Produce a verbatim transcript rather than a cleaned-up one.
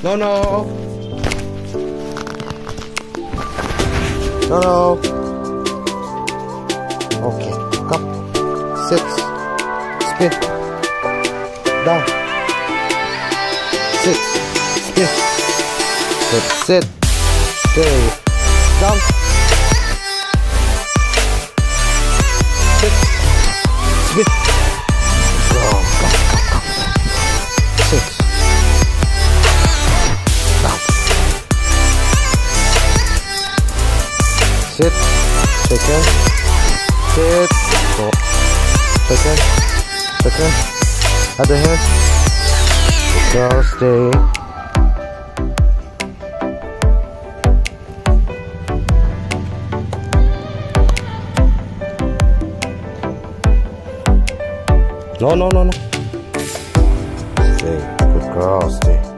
No, no. No, no. Okay, come. Sit. Spin. Down. Sit. Spin. Sit. Sit. Stay. Down. Sit. Spin. Go, go, go, go. Sit. Down. Sit. Second. Sit. Go. Second. Second. Other hand. Go. Stay. No, no, no, no. Stay. Good girl. Stay.